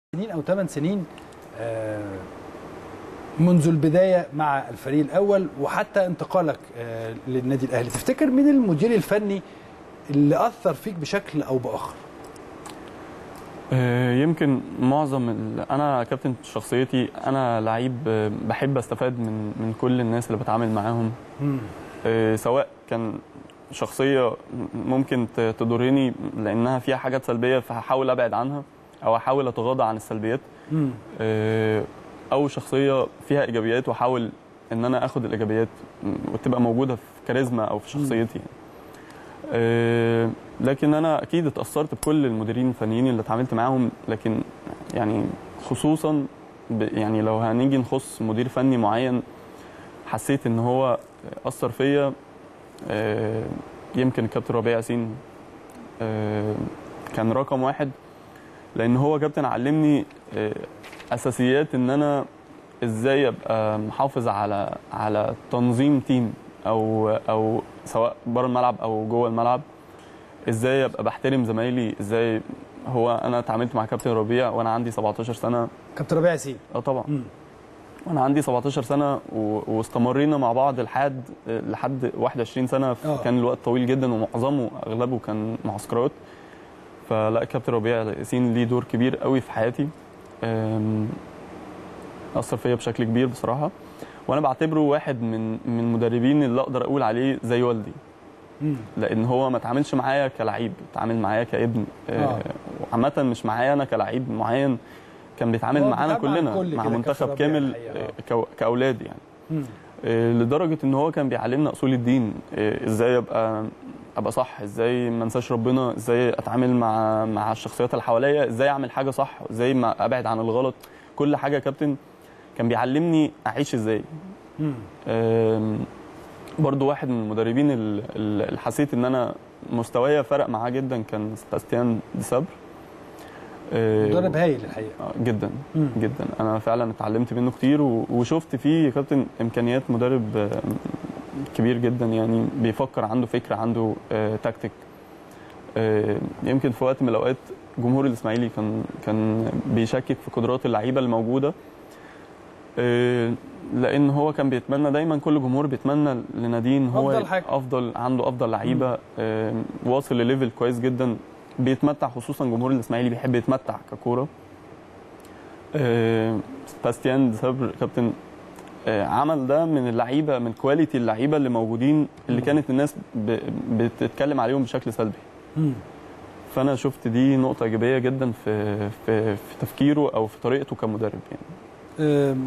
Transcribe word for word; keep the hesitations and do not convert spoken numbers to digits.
سنين او ثمان سنين منذ البدايه مع الفريق الاول وحتى انتقالك للنادي الاهلي، تفتكر مين المدير الفني اللي اثر فيك بشكل او باخر؟ يمكن معظم انا كابتن شخصيتي، انا لعيب بحب استفاد من من كل الناس اللي بتعامل معاهم، سواء كان شخصيه ممكن تضرني لانها فيها حاجات سلبيه فهحاول ابعد عنها او احاول اتغاضى عن السلبيات، او شخصيه فيها ايجابيات واحاول ان انا اخد الايجابيات وتبقى موجوده في كاريزما او في شخصيتي. أه لكن انا اكيد اتاثرت بكل المديرين الفنيين اللي اتعاملت معاهم، لكن يعني خصوصا يعني لو هنيجي نخص مدير فني معين حسيت ان هو اثر فيا، أه يمكن الكابتن ربيع ياسين أه كان رقم واحد، لان هو كابتن علمني أه اساسيات ان انا ازاي ابقى محافظ على على تنظيم تيم او او سواء بره الملعب او جوه الملعب، ازاي ابقى بحترم زمايلي، ازاي هو انا اتعاملت مع كابتن ربيع وانا عندي سبعتاشر سنه. كابتن ربيع ياسين اه طبعا. مم. وانا عندي سبعتاشر سنه واستمرينا مع بعض لحد لحد واحد وعشرين سنه، أوه. كان الوقت طويل جدا ومعظمه اغلبه كان معسكرات، فلا كابتن ربيع ياسين ليه دور كبير قوي في حياتي، اثر فيا بشكل كبير بصراحه، وانا بعتبره واحد من من المدربين اللي اقدر اقول عليه زي والدي، مم. لان هو ما اتعاملش معايا كلاعب، اتعامل معايا كابن، آه. وعامه مش معايا انا كلاعب معين، كان بيتعامل معانا كلنا مع منتخب كامل آه. كاولاد يعني، مم. آه لدرجه ان هو كان بيعلمنا اصول الدين، آه ازاي ابقى ابقى صح، ازاي ما انساش ربنا، ازاي اتعامل مع مع الشخصيات اللي حواليا، ازاي اعمل حاجه صح، ازاي ما ابعد عن الغلط، كل حاجه كابتن كان بيعلمني اعيش ازاي. امم برضو واحد من المدربين اللي حسيت ان انا مستوايا فرق معاه جدا كان سباستيان ديسابر، مدرب هايل الحقيقه جدا. مم. جدا انا فعلا اتعلمت منه كتير وشفت فيه كابتن امكانيات مدرب كبير جدا، يعني بيفكر، عنده فكره، عنده تكتيك. يمكن في وقت من الاوقات جمهور الاسماعيلي كان كان بيشكك في قدرات اللعيبه الموجوده، لان هو كان بيتمنى دايما، كل جمهور بيتمنى لناديه هو افضل حاجه، افضل عنده افضل لعيبه، واصل لليفل كويس جدا، بيتمتع، خصوصا جمهور الاسماعيلي بيحب يتمتع ككوره. سباستيان ديسابر كابتن عمل ده من اللعيبه، من كواليتي اللعيبه اللي موجودين اللي كانت الناس بتتكلم عليهم بشكل سلبي. فانا شفت دي نقطه ايجابيه جدا في في في تفكيره او في طريقته كمدرب يعني.